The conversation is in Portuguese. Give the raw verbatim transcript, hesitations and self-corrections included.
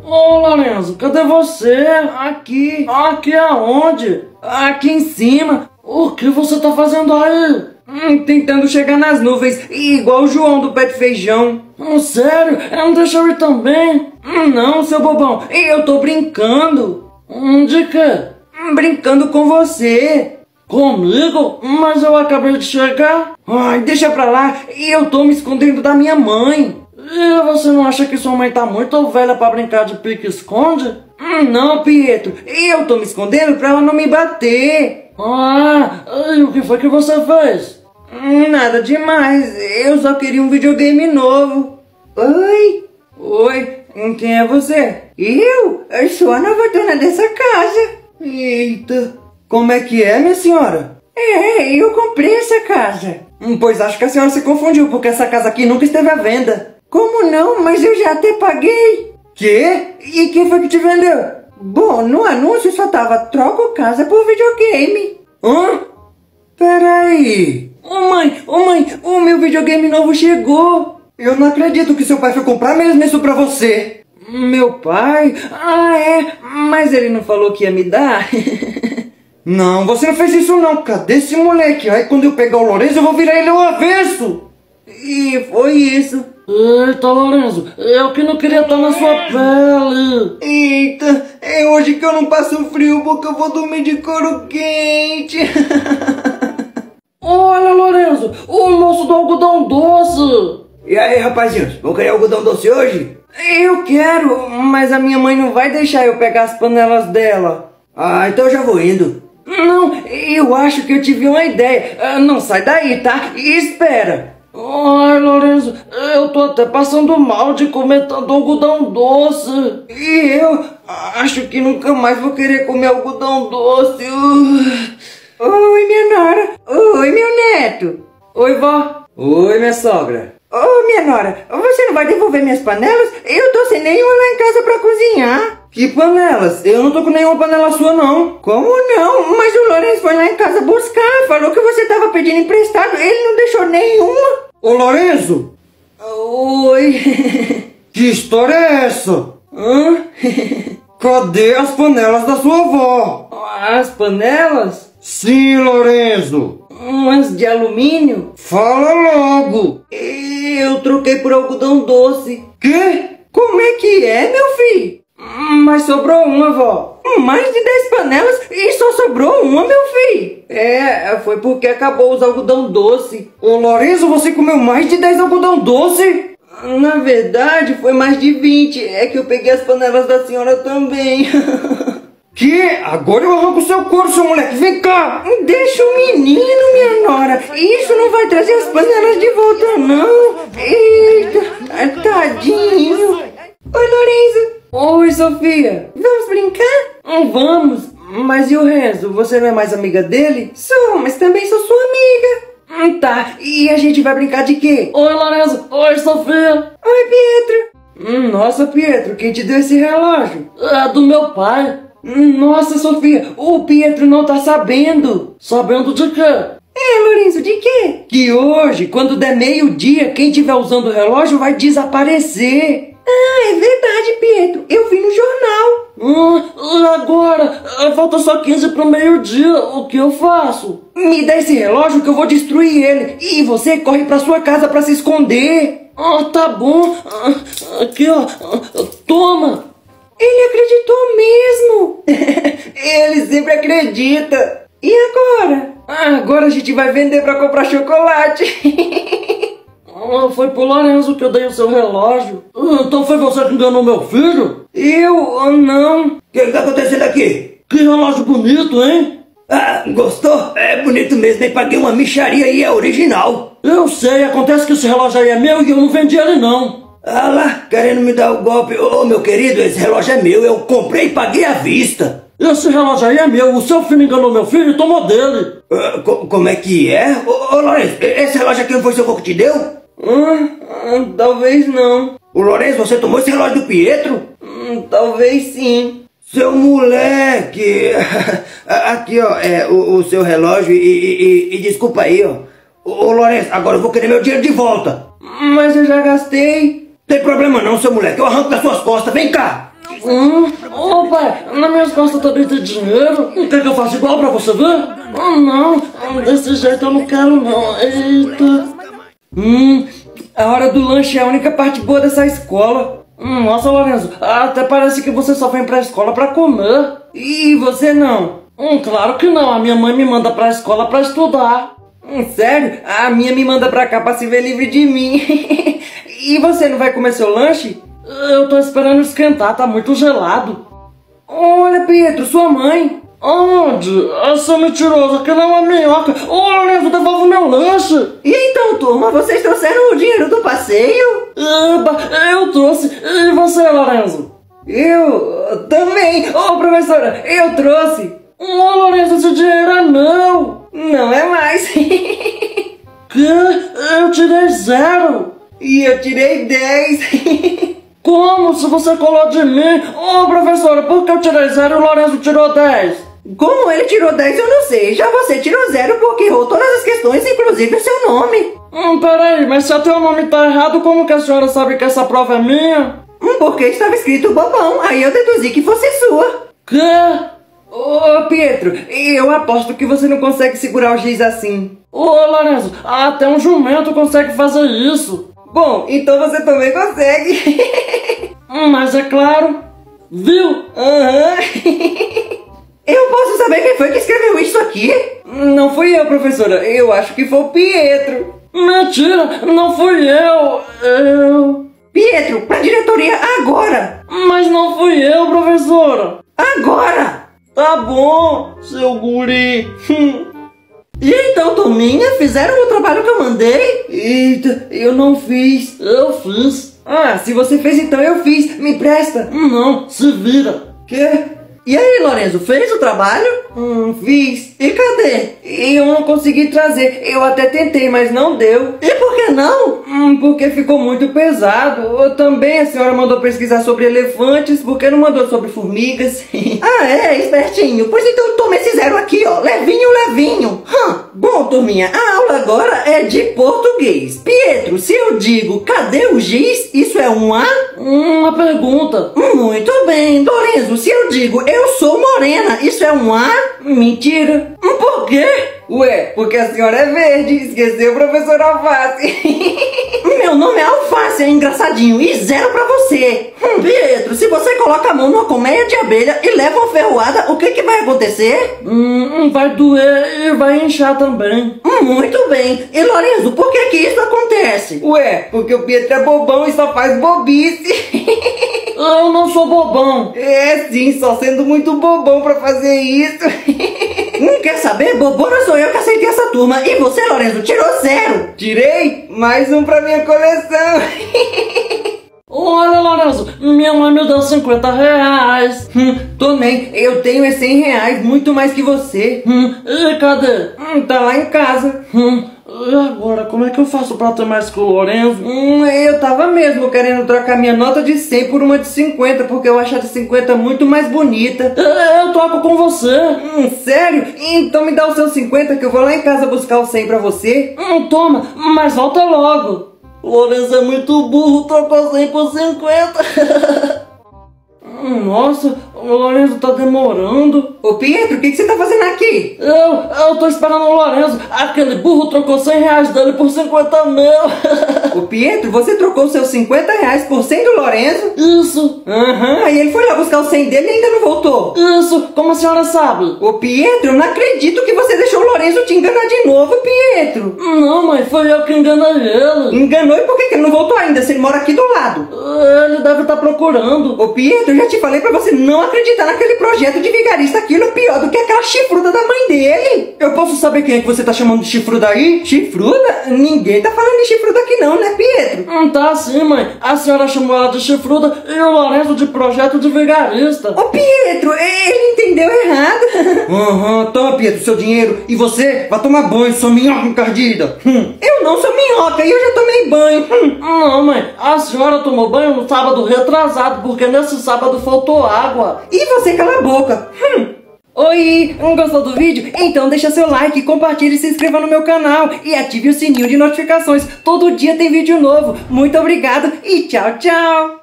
Ô Lorenzo, cadê você? Aqui. Aqui aonde? Aqui em cima. O que você tá fazendo aí? Hum, tentando chegar nas nuvens, igual o João do pé de feijão. Hum, sério? Não deixa eu ir também? Hum, não, seu bobão, eu tô brincando. Hum, de quê? Hum, brincando com você. Comigo? Mas eu acabei de chegar. Ai, deixa pra lá, eu tô me escondendo da minha mãe. E você não acha que sua mãe tá muito velha pra brincar de pique-esconde? Hum, não, Pietro, eu tô me escondendo pra ela não me bater. Ah, e o que foi que você fez? Hum, nada demais, eu só queria um videogame novo. Oi? Oi, quem é você? Eu? Eu sou a nova dona dessa casa. Eita, como é que é, minha senhora? É, eu comprei essa casa. Hum, pois acho que a senhora se confundiu, porque essa casa aqui nunca esteve à venda. Como não? Mas eu já até paguei. Quê? E quem foi que te vendeu? Bom, no anúncio só tava troco casa por videogame. Hã? Peraí. Ô oh, mãe, ô oh, mãe, o meu videogame novo chegou. Eu não acredito que seu pai foi comprar mesmo isso pra você. Meu pai? Ah, é? Mas ele não falou que ia me dar? Não, você não fez isso não. Cadê esse moleque? Aí quando eu pegar o Lorenzo eu vou virar ele ao avesso. E foi isso. Eita, Lorenzo, eu que não queria estar na sua pele. Eita, é hoje que eu não passo frio porque eu vou dormir de couro quente. Olha, Lorenzo, o moço do algodão doce. E aí, rapazinhos, vão querer algodão doce hoje? Eu quero, mas a minha mãe não vai deixar eu pegar as panelas dela. Ah, então eu já vou indo. Não, eu acho que eu tive uma ideia. Não sai daí, tá? Espera. Ai, Lorenzo, eu tô até passando mal de comer tanto algodão doce. E eu acho que nunca mais vou querer comer algodão doce. Uh. Oi, minha nora. Oi, meu neto. Oi, vó. Oi, minha sogra. Ô, oh, minha nora, você não vai devolver minhas panelas? Eu tô sem nenhuma lá em casa pra cozinhar. Que panelas? Eu não tô com nenhuma panela sua, não. Como não? Mas o Lourenço foi lá em casa buscar. Falou que você tava pedindo emprestado. Ele não deixou nenhuma. Ô, Lorenzo! Oi. Que história é essa? Hã? Cadê as panelas da sua avó? As panelas? Sim, Lorenzo. Umas de alumínio? Fala logo. Eu troquei por algodão doce. Quê? Como é que é, meu filho? Mas sobrou uma, vó. Mais de dez panelas e só sobrou uma, meu filho. É, foi porque acabou os algodão doce. Ô, Lorenzo, você comeu mais de dez algodão doce? Na verdade, foi mais de vinte. É que eu peguei as panelas da senhora também. Que? Agora eu arranco o seu couro, seu moleque. Vem cá. Deixa o menino, minha nora. Isso não vai trazer as panelas de volta, não. Eita, tadinho. Oi, Lorenzo. Oi, Sofia. Vamos brincar? Vamos. Mas e o Renzo? Você não é mais amiga dele? Sou, mas também sou sua amiga. Hum, tá. E a gente vai brincar de quê? Oi, Lorenzo. Oi, Sofia. Oi, Pietro. Hum, nossa, Pietro, quem te deu esse relógio? É do meu pai. Nossa, Sofia, o Pietro não tá sabendo. Sabendo de quê? É, Lorenzo, de quê? Que hoje, quando der meio-dia, quem estiver usando o relógio vai desaparecer. Ah, é verdade, Pietro. Eu vi no jornal. Hum, agora, falta só quinze para o meio-dia. O que eu faço? Me dá esse relógio que eu vou destruir ele. E você corre pra sua casa pra se esconder. Ah, tá bom. Aqui, ó. Toma. Ele acreditou mesmo. Ele sempre acredita. E agora? Ah, agora a gente vai vender pra comprar chocolate. Ah, foi pro Lorenzo que eu dei o seu relógio. Ah, então foi você que enganou meu filho? Eu? Ah, não. O que está acontecendo aqui? Que relógio bonito, hein? Ah, gostou? É bonito mesmo, nem paguei uma micharia e é original. Eu sei, acontece que esse relógio aí é meu e eu não vendi ele não. Ah lá, querendo me dar o golpe. Ô, oh, meu querido, esse relógio é meu, eu comprei e paguei à vista. Esse relógio aí é meu, o seu filho enganou meu filho e tomou dele. Uh, co como é que é? Ô, oh, oh, Lourenço, esse relógio aqui não foi seu avô que te deu? Hum, hum, talvez não. O Lourenço, você tomou esse relógio do Pietro? Hum, talvez sim. Seu moleque. Aqui, ó, é o, o seu relógio e, e, e, e desculpa aí, ó. Ô, ô Lourenço, agora eu vou querer meu dinheiro de volta. Mas eu já gastei. Tem problema não, seu moleque, eu arranco das suas costas, vem cá. Hum, ô pai, nas minhas costas também tem dinheiro. Quer que eu faça igual pra você ver? Oh, não, desse jeito eu não quero não. Eita. Hum, a hora do lanche é a única parte boa dessa escola. Hum, nossa, Lorenzo, até parece que você só vem pra escola pra comer. E você não? Hum, claro que não, a minha mãe me manda pra escola pra estudar. Hum, sério? A minha me manda pra cá pra se ver livre de mim. E você não vai comer seu lanche? Eu tô esperando esquentar, tá muito gelado. Olha, Pietro, sua mãe. Onde? Essa mentirosa, aquilo é uma minhoca. Ô, Lorenzo, devolve o meu lanche. E então, turma, vocês trouxeram o dinheiro do passeio? Eba, eu trouxe. E você, Lorenzo? Eu também. Ô, oh, professora, eu trouxe. Ô, oh, Lorenzo, esse dinheiro é meu. Não é mais. Que? Eu tirei zero. E eu tirei dez. Como? Se você colou de mim? Ô, oh, professora, por que eu tirei zero e o Lorenzo tirou dez? Como ele tirou dez, eu não sei. Já você tirou zero porque errou todas as questões, inclusive o seu nome. Hum, peraí, mas se até o nome tá errado, como que a senhora sabe que essa prova é minha? Hum, porque estava escrito bobão, aí eu deduzi que fosse sua. Quê? Ô, oh, Pietro, eu aposto que você não consegue segurar o giz assim. Ô, oh, Lorenzo, até um jumento consegue fazer isso. Bom, então você também consegue. hum, mas é claro. Viu? Aham. Uhum. Eu posso saber quem foi que escreveu isso aqui? Não fui eu, professora. Eu acho que foi o Pietro. Mentira, não fui eu. Eu... Pietro, pra diretoria agora. Mas não fui eu, professora. Agora. Tá bom, seu guri. E então, turminha, fizeram o trabalho que eu mandei? Eita, eu não fiz. Eu fiz. Ah, se você fez, então eu fiz. Me empresta. Não, se vira. Quê? E aí, Lorenzo, fez o trabalho? Hum, fiz. E cadê? Eu não consegui trazer. Eu até tentei, mas não deu. E por que não? Hum, porque ficou muito pesado. Também a senhora mandou pesquisar sobre elefantes, porque não mandou sobre formigas. Ah, é? Espertinho. Pois então toma esse zero aqui, ó. Levinho, levinho. Hum. Bom, turminha, a aula agora é de português. Pietro, se eu digo, cadê o giz? Isso é um A? Uma pergunta. Muito bem. Lorenzo, se eu digo, eu sou morena, isso é um A? Mentira. Por quê? Ué, porque a senhora é verde. Esqueceu, professor Alface. Meu nome é Alface, é engraçadinho. E zero pra você. Hum, Pietro, se você coloca a mão numa colmeia de abelha e leva uma ferroada, o que que vai acontecer? Hum, vai doer e vai inchar também. Hum, muito bem. E Lorenzo, por que que isso acontece? Ué, porque o Pietro é bobão e só faz bobice. Eu não sou bobão. É sim, só sendo muito bobão pra fazer isso. Não quer saber? Bobona sou eu que aceitei essa turma. E você, Lorenzo, tirou zero. Tirei? Mais um pra minha coleção. Olha, Lorenzo, minha mãe me deu cinquenta reais. Hum, tô nem. Eu tenho é cem reais, muito mais que você. Hum, e cadê? Hum, tá lá em casa. Hum, e agora, como é que eu faço pra ter mais que o Lorenzo? Hum, eu tava mesmo querendo trocar minha nota de cem por uma de cinquenta, porque eu acho a de cinquenta muito mais bonita. Eu, eu troco com você. Hum, sério? Então me dá o seu cinquenta que eu vou lá em casa buscar o cem pra você. Hum, toma, mas volta logo. O Lorenzo é muito burro, trocou cem por cinquenta. hum, nossa, o Lorenzo tá demorando. Ô Pietro, o que, que você tá fazendo aqui? Eu, eu tô esperando o Lorenzo. Aquele burro trocou cem reais dele por cinquenta meu. Ô Pietro, você trocou seus cinquenta reais por cem do Lorenzo? Isso. Aham, uhum, aí ele foi lá buscar o cem dele e ainda não voltou. Isso, como a senhora sabe? Ô Pietro, eu não acredito que você deixou o Lorenzo te enganar de novo, Pietro. Não, mãe, foi eu que enganei ele. Enganou? E por que, que ele não voltou ainda, se ele mora aqui do lado? Ele deve estar procurando. Ô Pietro, eu já te falei pra você não acreditar naquele projeto de vigarista. Aquilo é pior do que aquela chifruda da mãe dele. Eu posso saber quem é que você tá chamando de chifruda aí? Chifruda? Ninguém tá falando de chifruda aqui não, né, Pietro? Não tá sim, mãe. A senhora chamou ela de chifruda e o Lorenzo de projeto de vigarista. Ô Pietro, ele entendeu errado. Aham, uhum, toma Pietro, seu dinheiro. E você, vai tomar banho, sua minhoca encardida. Hum. Eu não sou minhoca e eu já tomei banho. Hum. Não, mãe, a senhora tomou banho no sábado retrasado, porque nesse sábado faltou água. E você cala a boca. Hum. Oi, gostou do vídeo? Então deixa seu like, compartilhe, se inscreva no meu canal e ative o sininho de notificações. Todo dia tem vídeo novo. Muito obrigado e tchau, tchau.